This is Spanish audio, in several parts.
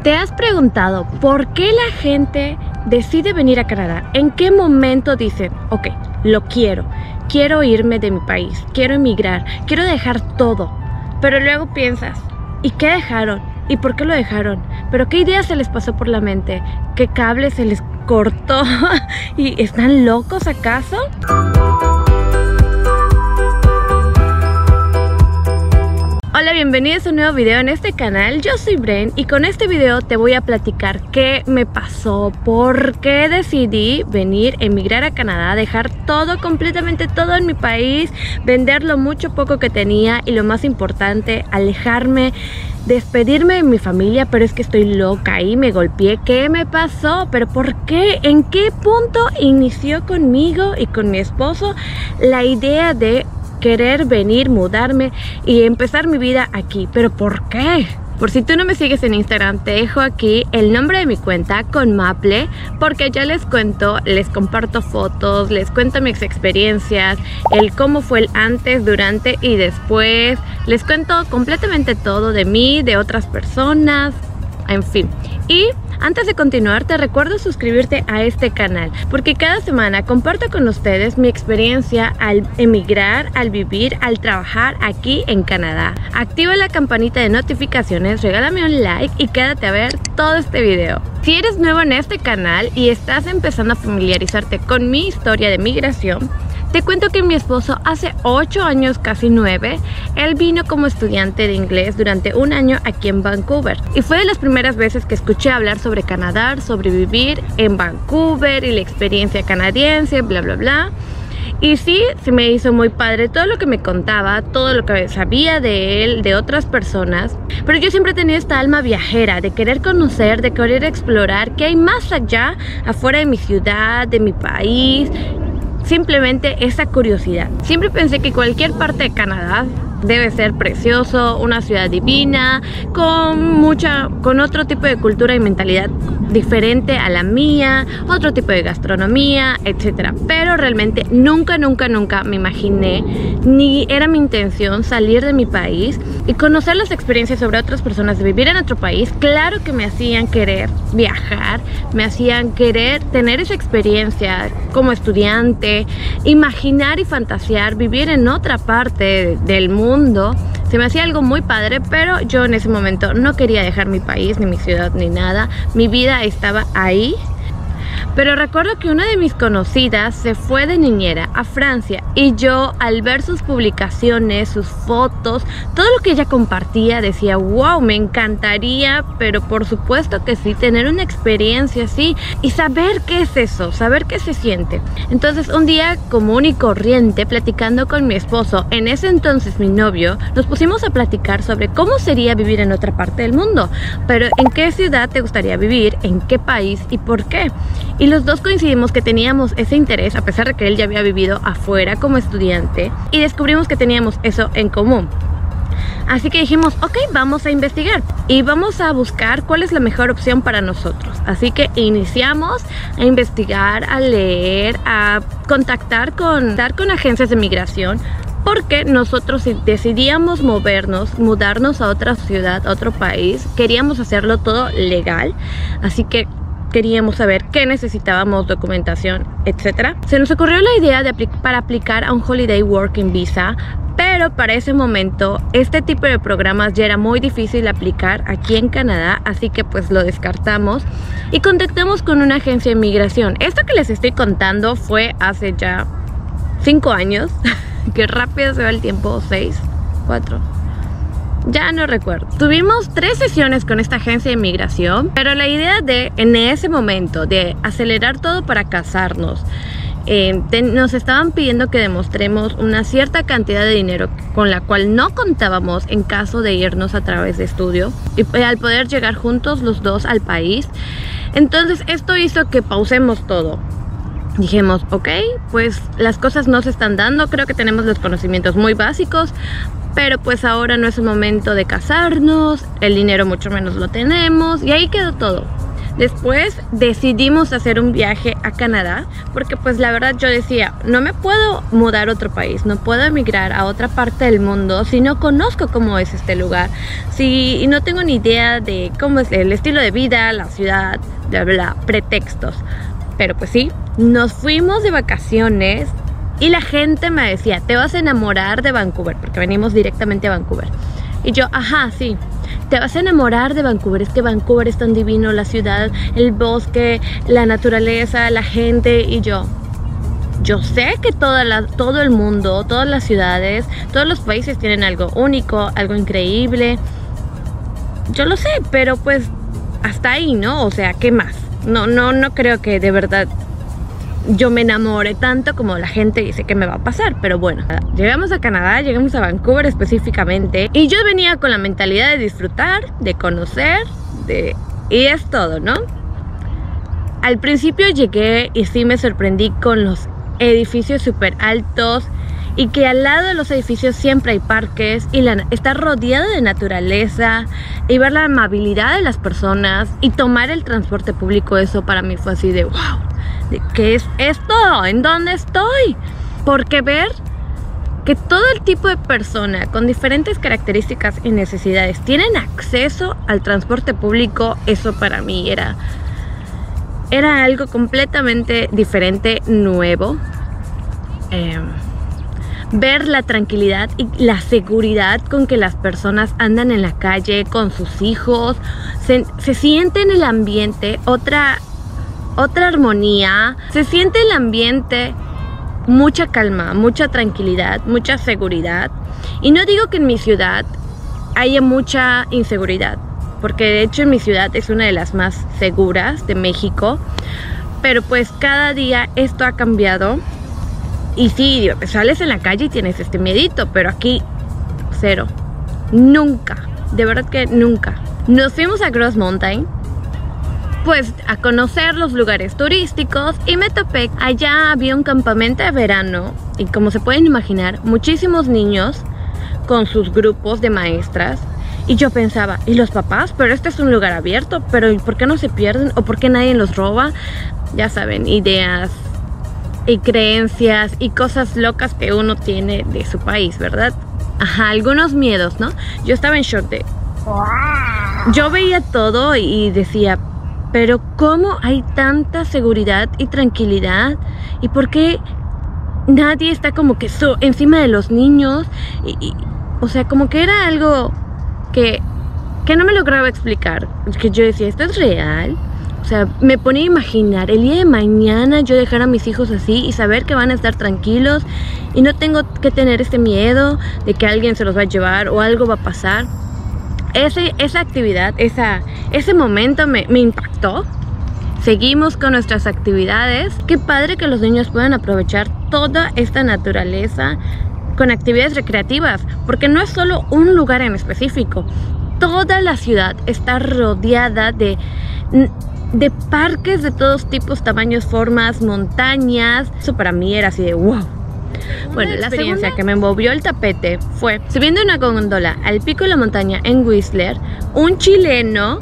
¿Te has preguntado por qué la gente decide venir a Canadá? ¿En qué momento dicen, ok, lo quiero irme de mi país, quiero emigrar, quiero dejar todo? Pero luego piensas, ¿y qué dejaron? ¿Y por qué lo dejaron? ¿Pero qué idea se les pasó por la mente? ¿Qué cable se les cortó? ¿Y están locos acaso? Hola, bienvenidos a un nuevo video en este canal. Yo soy Bren y con este video te voy a platicar qué me pasó, por qué decidí venir, emigrar a Canadá, dejar todo, completamente todo en mi país, vender lo mucho poco que tenía y lo más importante, alejarme, despedirme de mi familia. Pero es que estoy loca y me golpeé. ¿Qué me pasó? ¿Pero por qué? ¿En qué punto inició conmigo y con mi esposo la idea de querer venir, mudarme y empezar mi vida aquí? ¿Pero por qué? Por si tú no me sigues en Instagram, te dejo aquí el nombre de mi cuenta con Maple, porque ya les cuento, les comparto fotos, les cuento mis experiencias, el cómo fue el antes, durante y después. Les cuento completamente todo de mí, de otras personas, en fin. Y antes de continuar, te recuerdo suscribirte a este canal, porque cada semana comparto con ustedes mi experiencia al emigrar, al vivir, al trabajar aquí en Canadá. Activa la campanita de notificaciones, regálame un like y quédate a ver todo este video. Si eres nuevo en este canal y estás empezando a familiarizarte con mi historia de migración, te cuento que mi esposo hace 8 años, casi 9, él vino como estudiante de inglés durante un año aquí en Vancouver. Y fue de las primeras veces que escuché hablar sobre Canadá, sobre vivir en Vancouver y la experiencia canadiense, bla bla bla. Y sí, se me hizo muy padre todo lo que me contaba, todo lo que sabía de él, de otras personas. Pero yo siempre tenía esta alma viajera, de querer conocer, de querer explorar qué hay más allá, afuera de mi ciudad, de mi país. Simplemente esa curiosidad. Siempre pensé que cualquier parte de Canadá debe ser precioso, una ciudad divina, con otro tipo de cultura y mentalidad diferente a la mía, otro tipo de gastronomía, etcétera. Pero realmente nunca me imaginé, ni era mi intención salir de mi país y conocer las experiencias sobre otras personas, de vivir en otro país. Claro que me hacían querer viajar, me hacían querer tener esa experiencia como estudiante, imaginar y fantasear, vivir en otra parte del mundo. Se me hacía algo muy padre, pero yo en ese momento no quería dejar mi país, ni mi ciudad, ni nada. Mi vida estaba ahí. Pero recuerdo que una de mis conocidas se fue de niñera a Francia y yo, al ver sus publicaciones, sus fotos, todo lo que ella compartía, decía, wow, me encantaría, pero por supuesto que sí, tener una experiencia así y saber qué es eso, saber qué se siente. Entonces un día común y corriente, platicando con mi esposo, en ese entonces mi novio, nos pusimos a platicar sobre cómo sería vivir en otra parte del mundo, pero en qué ciudad te gustaría vivir, en qué país y por qué. Y los dos coincidimos que teníamos ese interés, a pesar de que él ya había vivido afuera como estudiante, y descubrimos que teníamos eso en común. Así que dijimos, ok, vamos a investigar y vamos a buscar cuál es la mejor opción para nosotros. Así que iniciamos a investigar, a leer, a contactar con agencias de migración, porque nosotros decidíamos mudarnos a otra ciudad, a otro país. Queríamos hacerlo todo legal, así que queríamos saber qué necesitábamos, documentación, etc. Se nos ocurrió la idea para aplicar a un Holiday Working Visa, pero para ese momento este tipo de programas ya era muy difícil aplicar aquí en Canadá, así que pues lo descartamos y contactamos con una agencia de migración. Esto que les estoy contando fue hace ya 5 años. Qué rápido se va el tiempo, 6, 4... ya no recuerdo. Tuvimos 3 sesiones con esta agencia de migración, pero la idea en ese momento de acelerar todo para casarnos, nos estaban pidiendo que demostremos una cierta cantidad de dinero con la cual no contábamos en caso de irnos a través de estudio y al poder llegar juntos los dos al país. Entonces esto hizo que pausemos todo. Dijimos, ok, pues las cosas no se están dando, creo que tenemos los conocimientos muy básicos, pero pues ahora no es el momento de casarnos, el dinero mucho menos lo tenemos, y ahí quedó todo. Después decidimos hacer un viaje a Canadá, porque pues la verdad yo decía, no me puedo mudar a otro país, no puedo emigrar a otra parte del mundo si no conozco cómo es este lugar, si no tengo ni idea de cómo es el estilo de vida, la ciudad, bla bla, pretextos. Pero pues sí, nos fuimos de vacaciones y la gente me decía, te vas a enamorar de Vancouver, porque venimos directamente a Vancouver. Y yo, ajá, sí, te vas a enamorar de Vancouver, es que Vancouver es tan divino, la ciudad, el bosque, la naturaleza, la gente. Y yo sé que todo el mundo, todas las ciudades, todos los países tienen algo único, algo increíble. Yo lo sé, pero pues hasta ahí, ¿no? O sea, ¿qué más? No creo que de verdad yo me enamoré tanto como la gente dice que me va a pasar. Pero bueno, llegamos a Canadá, llegamos a Vancouver específicamente, y yo venía con la mentalidad de disfrutar, de conocer, y es todo, ¿no? Al principio llegué y sí me sorprendí con los edificios súper altos, y que al lado de los edificios siempre hay parques, y estar rodeado de naturaleza, y ver la amabilidad de las personas, y tomar el transporte público. Eso para mí fue así de wow, ¿de qué es esto? ¿En dónde estoy? Porque ver que todo el tipo de persona con diferentes características y necesidades tienen acceso al transporte público, eso para mí era algo completamente diferente, nuevo. Ver la tranquilidad y la seguridad con que las personas andan en la calle con sus hijos, se siente en el ambiente otra armonía, se siente el ambiente mucha calma, mucha tranquilidad, mucha seguridad. Y no digo que en mi ciudad haya mucha inseguridad, porque de hecho en mi ciudad es una de las más seguras de México, pero pues cada día esto ha cambiado. Y sí, sales en la calle y tienes este miedito, pero aquí cero, nunca, de verdad que nunca. Nos fuimos a Grouse Mountain, pues a conocer los lugares turísticos, y me topé, allá había un campamento de verano, y como se pueden imaginar, muchísimos niños con sus grupos de maestras. Y yo pensaba, ¿y los papás? Pero este es un lugar abierto, pero ¿por qué no se pierden? ¿O por qué nadie los roba? Ya saben, ideas y creencias y cosas locas que uno tiene de su país, ¿verdad? Ajá, algunos miedos, ¿no? Yo estaba en shock de... Yo veía todo y decía, pero ¿cómo hay tanta seguridad y tranquilidad? ¿Y por qué nadie está como que encima de los niños? O sea, como que era algo que no me lograba explicar. Que yo decía, ¿esto es real? O sea, me ponía a imaginar el día de mañana yo dejar a mis hijos así y saber que van a estar tranquilos y no tengo que tener este miedo de que alguien se los va a llevar o algo va a pasar. Esa actividad, ese momento me impactó. Seguimos con nuestras actividades. Qué padre que los niños puedan aprovechar toda esta naturaleza con actividades recreativas, porque no es solo un lugar en específico. Toda la ciudad está rodeada de parques de todos tipos, tamaños, formas, montañas. Eso para mí era así de wow. Bueno, la experiencia que me movió el tapete fue subiendo una góndola al pico de la montaña en Whistler. Un chileno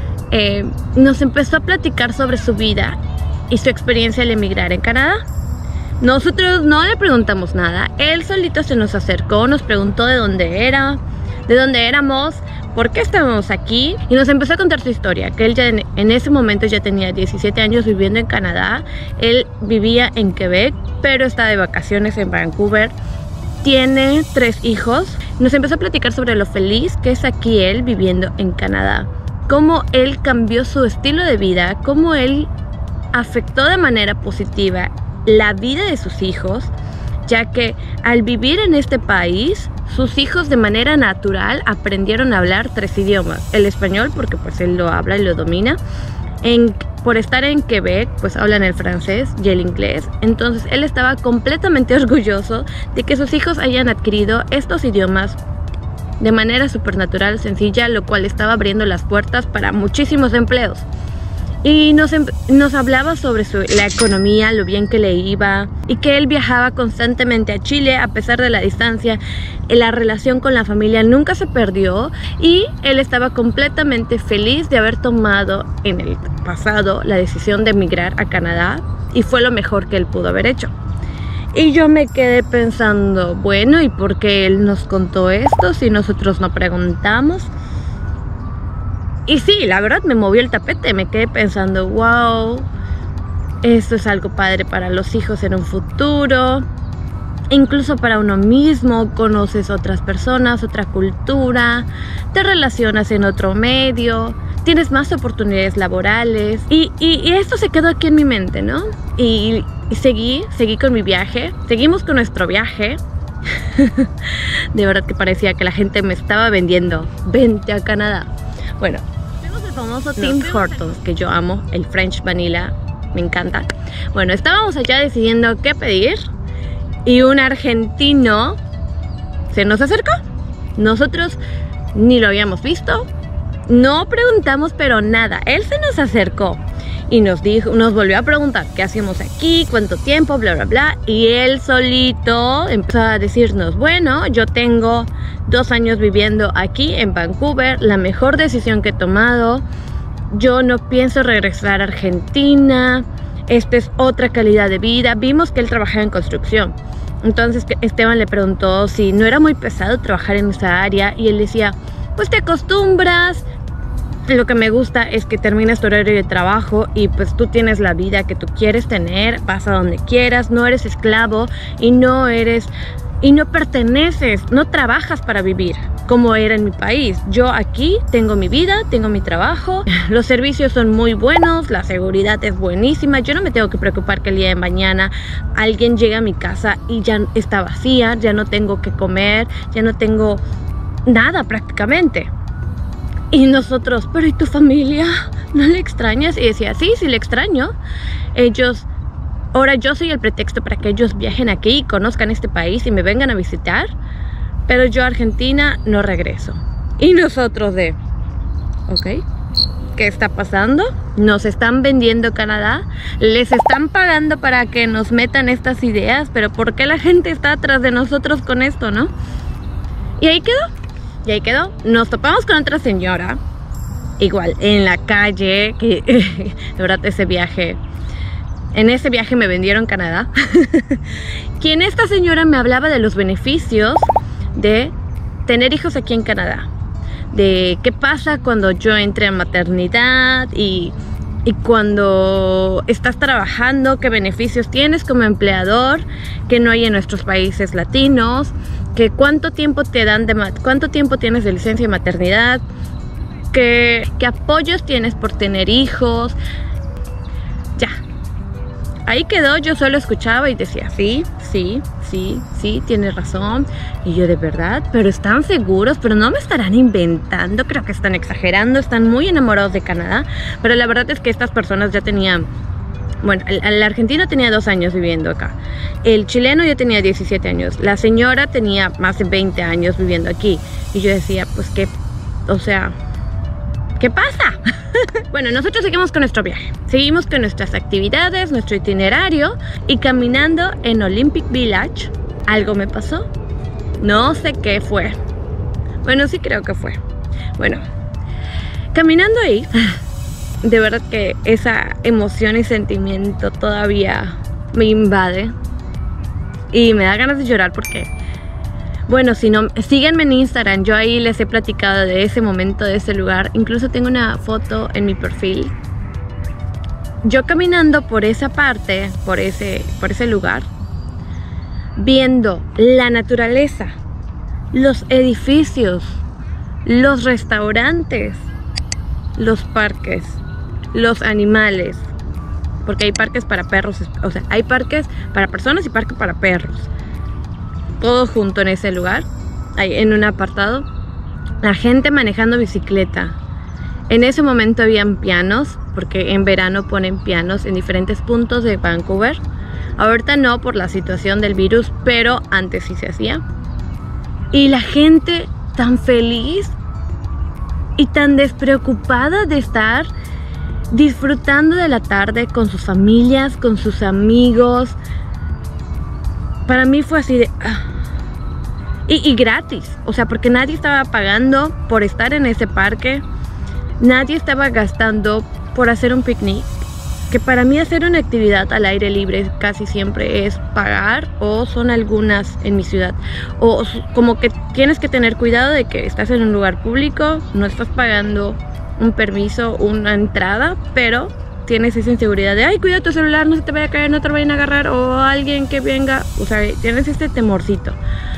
nos empezó a platicar sobre su vida y su experiencia al emigrar en Canadá. Nosotros no le preguntamos nada, él solito se nos acercó, nos preguntó de dónde éramos, por qué estábamos aquí, y nos empezó a contar su historia, que él ya en ese momento ya tenía 17 años viviendo en Canadá. Él vivía en Quebec, pero está de vacaciones en Vancouver. Tiene 3 hijos. Nos empezó a platicar sobre lo feliz que es aquí él viviendo en Canadá, cómo él cambió su estilo de vida, cómo él afectó de manera positiva la vida de sus hijos, ya que al vivir en este país, sus hijos de manera natural aprendieron a hablar 3 idiomas. El español, porque pues él lo habla y lo domina. Por estar en Quebec, pues hablan el francés y el inglés. Entonces él estaba completamente orgulloso de que sus hijos hayan adquirido estos idiomas de manera súper natural, sencilla, lo cual estaba abriendo las puertas para muchísimos empleos. Y nos hablaba sobre la economía, lo bien que le iba y que él viajaba constantemente a Chile a pesar de la distancia. La relación con la familia nunca se perdió y él estaba completamente feliz de haber tomado en el pasado la decisión de emigrar a Canadá y fue lo mejor que él pudo haber hecho. Y yo me quedé pensando, bueno, ¿y por qué él nos contó esto si nosotros no preguntamos? Y sí, la verdad me movió el tapete, me quedé pensando, wow, esto es algo padre para los hijos en un futuro, incluso para uno mismo, conoces otras personas, otra cultura, te relacionas en otro medio, tienes más oportunidades laborales y esto se quedó aquí en mi mente, ¿no? Y seguí con mi viaje, seguimos con nuestro viaje. De verdad que parecía que la gente me estaba vendiendo, vente a Canadá. Bueno, tenemos el famoso Tim Hortons que yo amo, el French Vanilla, me encanta. Bueno, estábamos allá decidiendo qué pedir y un argentino se nos acercó. Nosotros ni lo habíamos visto, no preguntamos pero nada. Él se nos acercó y nos volvió a preguntar qué hacíamos aquí, cuánto tiempo, bla bla bla. Y él solito empezó a decirnos, bueno, yo tengo 2 años viviendo aquí en Vancouver, la mejor decisión que he tomado, yo no pienso regresar a Argentina, esta es otra calidad de vida. Vimos que él trabajaba en construcción, entonces Esteban le preguntó si no era muy pesado trabajar en esa área y él decía, pues te acostumbras, lo que me gusta es que terminas tu horario de trabajo y pues tú tienes la vida que tú quieres tener, vas a donde quieras, no eres esclavo y no perteneces, no trabajas para vivir como era en mi país. Yo aquí tengo mi vida, tengo mi trabajo, los servicios son muy buenos, la seguridad es buenísima, yo no me tengo que preocupar que el día de mañana alguien llegue a mi casa y ya está vacía, ya no tengo que comer, ya no tengo nada prácticamente. Y nosotros, pero ¿y tu familia? ¿No le extrañas? Y decía, sí, sí le extraño. Ahora yo soy el pretexto para que ellos viajen aquí y conozcan este país y me vengan a visitar, pero yo a Argentina no regreso. Y nosotros ok, ¿qué está pasando? Nos están vendiendo Canadá, les están pagando para que nos metan estas ideas, pero ¿por qué la gente está atrás de nosotros con esto, no? Y ahí quedó, nos topamos con otra señora, igual, en la calle, que de verdad en ese viaje me vendieron Canadá. Quien esta señora me hablaba de los beneficios de tener hijos aquí en Canadá, de qué pasa cuando yo entré a maternidad y cuando estás trabajando, qué beneficios tienes como empleador que no hay en nuestros países latinos, que cuánto tiempo te dan cuánto tiempo tienes de licencia de maternidad, qué apoyos tienes por tener hijos. Ya, ahí quedó, yo solo escuchaba y decía, sí, tienes razón. Y yo, de verdad, pero están seguros, pero no me estarán inventando, creo que están exagerando, están muy enamorados de Canadá. Pero la verdad es que estas personas ya tenían, bueno, el argentino tenía 2 años viviendo acá, el chileno ya tenía 17 años, la señora tenía más de 20 años viviendo aquí. Y yo decía, pues qué, o sea, ¿qué pasa? Bueno, nosotros seguimos con nuestro viaje, seguimos con nuestras actividades, nuestro itinerario, y caminando en Olympic Village, algo me pasó. No sé qué fue. Bueno, sí creo que fue. Bueno, caminando ahí, de verdad que esa emoción y sentimiento todavía me invade y me da ganas de llorar porque, bueno, si no, síganme en Instagram, yo ahí les he platicado de ese momento, de ese lugar. Incluso tengo una foto en mi perfil. Yo caminando por esa parte, por ese lugar, viendo la naturaleza, los edificios, los restaurantes, los parques, los animales, porque hay parques para perros, o sea, hay parques para personas y parques para perros, todo junto en ese lugar, ahí en un apartado, la gente manejando bicicleta. En ese momento habían pianos, porque en verano ponen pianos en diferentes puntos de Vancouver. Ahorita no por la situación del virus, pero antes sí se hacía. Y la gente tan feliz y tan despreocupada de estar disfrutando de la tarde con sus familias, con sus amigos. Para mí fue así de... Y gratis, o sea, porque nadie estaba pagando por estar en ese parque. Nadie estaba gastando por hacer un picnic. Que para mí hacer una actividad al aire libre casi siempre es pagar, o son algunas en mi ciudad. O como que tienes que tener cuidado de que estás en un lugar público, no estás pagando un permiso, una entrada, pero tienes esa inseguridad de, ay, cuida tu celular, no se te vaya a caer, no te vayan a agarrar, o alguien que venga, o sea, tienes este temorcito.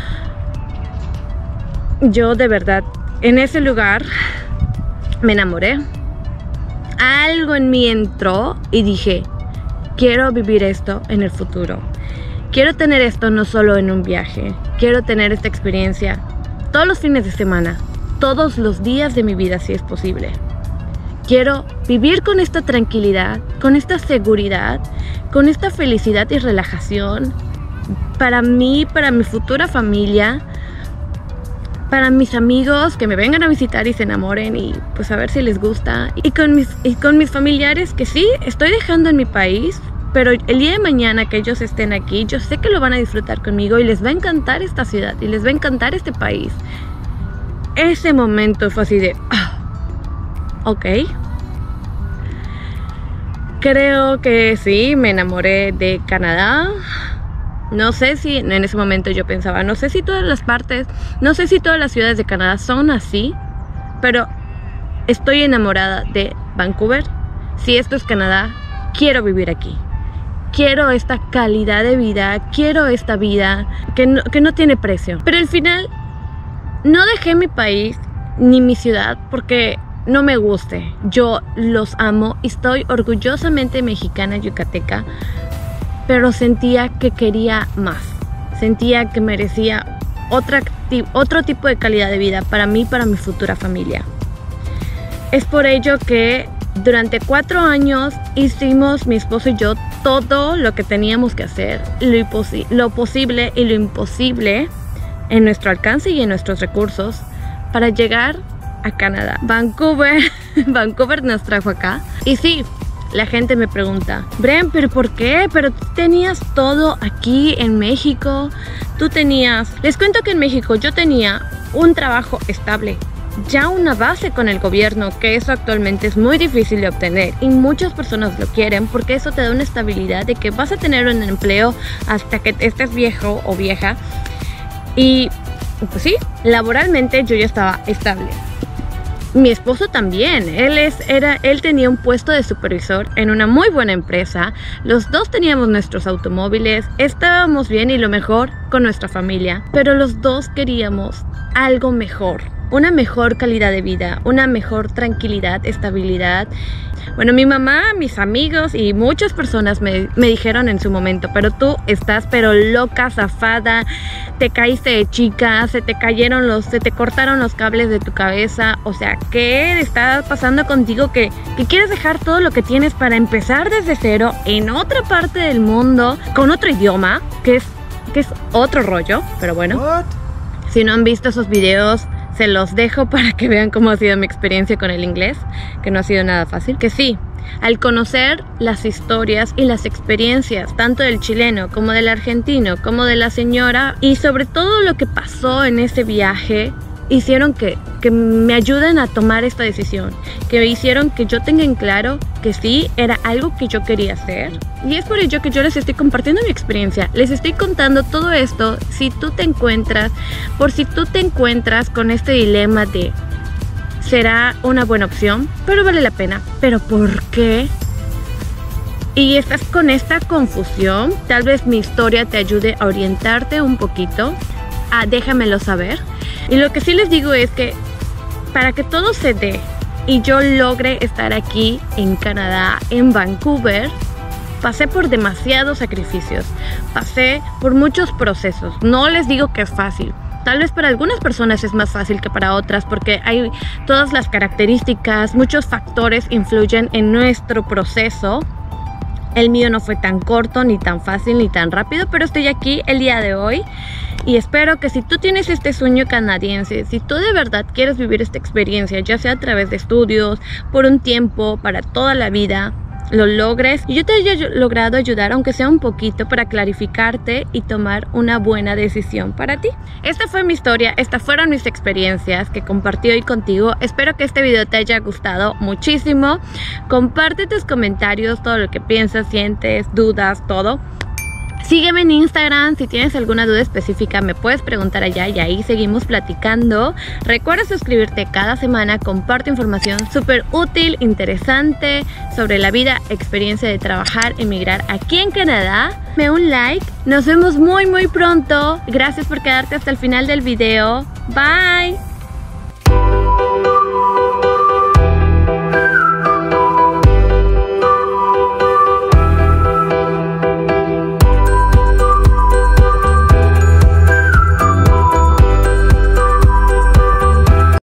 Yo de verdad, en ese lugar me enamoré. Algo en mí entró y dije, quiero vivir esto en el futuro. Quiero tener esto no solo en un viaje, quiero tener esta experiencia todos los fines de semana, todos los días de mi vida si es posible. Quiero vivir con esta tranquilidad, con esta seguridad, con esta felicidad y relajación para mí, para mi futura familia, para mis amigos que me vengan a visitar y se enamoren y pues a ver si les gusta. Y con mis familiares que sí, estoy dejando en mi país, pero el día de mañana que ellos estén aquí, yo sé que lo van a disfrutar conmigo y les va a encantar esta ciudad y les va a encantar este país. Ese momento fue así de... ok. Creo que sí, me enamoré de Canadá. No sé si en ese momento yo pensaba, no sé si todas las partes, no sé si todas las ciudades de Canadá son así, pero estoy enamorada de Vancouver. Si esto es Canadá, quiero vivir aquí. Quiero esta calidad de vida, quiero esta vida que no tiene precio. Pero al final, no dejé mi país ni mi ciudad porque no me guste. Yo los amo y estoy orgullosamente mexicana, yucateca. Pero sentía que quería más, sentía que merecía otro tipo de calidad de vida para mí, para mi futura familia. Es por ello que durante 4 años hicimos mi esposo y yo todo lo que teníamos que hacer, lo posible y lo imposible en nuestro alcance y en nuestros recursos para llegar a Canadá. Vancouver nos trajo acá. Y sí, la gente me pregunta, Bren, ¿pero por qué? Pero tú tenías todo aquí en México. Les cuento que en México yo tenía un trabajo estable, ya una base con el gobierno, que eso actualmente es muy difícil de obtener y muchas personas lo quieren porque eso te da una estabilidad de que vas a tener un empleo hasta que estés viejo o vieja. Y pues sí, laboralmente yo ya estaba estable. Mi esposo también, él tenía un puesto de supervisor en una muy buena empresa. Los dos teníamos nuestros automóviles, estábamos bien y lo mejor con nuestra familia. Pero los dos queríamos algo mejor, una mejor calidad de vida, una mejor tranquilidad, estabilidad. Bueno, mi mamá, mis amigos y muchas personas me dijeron en su momento, pero tú estás pero loca, zafada, te caíste de chica, se te cortaron los cables de tu cabeza. O sea, ¿qué está pasando contigo? Que quieres dejar todo lo que tienes para empezar desde cero en otra parte del mundo, con otro idioma, que es otro rollo. Pero bueno, si no han visto esos videos, se los dejo para que vean cómo ha sido mi experiencia con el inglés, que no ha sido nada fácil. Que sí, al conocer las historias y las experiencias, tanto del chileno como del argentino, como de la señora, y sobre todo lo que pasó en ese viaje, hicieron que me ayuden a tomar esta decisión, que hicieron que yo tenga en claro que sí, era algo que yo quería hacer. Y es por ello que yo les estoy compartiendo mi experiencia, les estoy contando todo esto. Si tú te encuentras con este dilema de ¿será una buena opción? Pero vale la pena, ¿pero por qué? Y estás con esta confusión, tal vez mi historia te ayude a orientarte un poquito. Déjamelo saber. Y lo que sí les digo es que para que todo se dé y yo logre estar aquí en Canadá, en Vancouver, pasé por demasiados sacrificios, pasé por muchos procesos. No les digo que es fácil. Tal vez para algunas personas es más fácil que para otras porque hay todas las características, muchos factores influyen en nuestro proceso. El mío no fue tan corto, ni tan fácil, ni tan rápido, pero estoy aquí el día de hoy Y espero que si tú tienes este sueño canadiense, si tú de verdad quieres vivir esta experiencia, ya sea a través de estudios, por un tiempo, para toda la vida, lo logres y yo te haya logrado ayudar aunque sea un poquito para clarificarte y tomar una buena decisión para ti. Esta fue mi historia, estas fueron mis experiencias que compartí hoy contigo. Espero que este video te haya gustado muchísimo. Comparte tus comentarios, todo lo que piensas, sientes, dudas, todo. Sígueme en Instagram, si tienes alguna duda específica me puedes preguntar allá y ahí seguimos platicando. Recuerda suscribirte cada semana, comparto información súper útil, interesante sobre la vida, experiencia de trabajar, emigrar aquí en Canadá. Dame un like, nos vemos muy pronto. Gracias por quedarte hasta el final del video. Bye.